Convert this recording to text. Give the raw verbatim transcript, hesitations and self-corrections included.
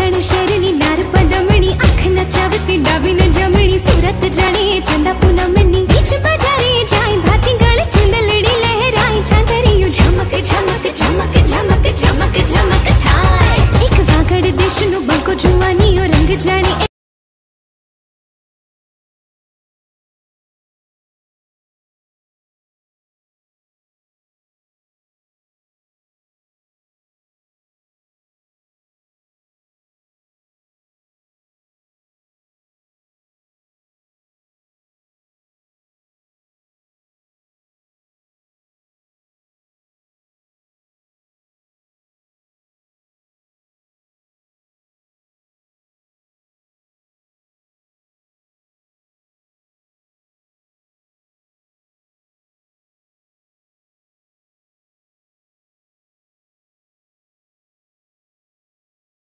रण शरणी नार पदमणी आँख नचावती डाबी न जमणी सूरत जाने चंदा पूनमनी बीच बजारे जाए भाती गले चुंदलड़ी लहराए झांझरियो झमक झमक झमक झमक झमक झमक थाय एक वागड़ देश नो बंको जुवानी ओ रंग जाने।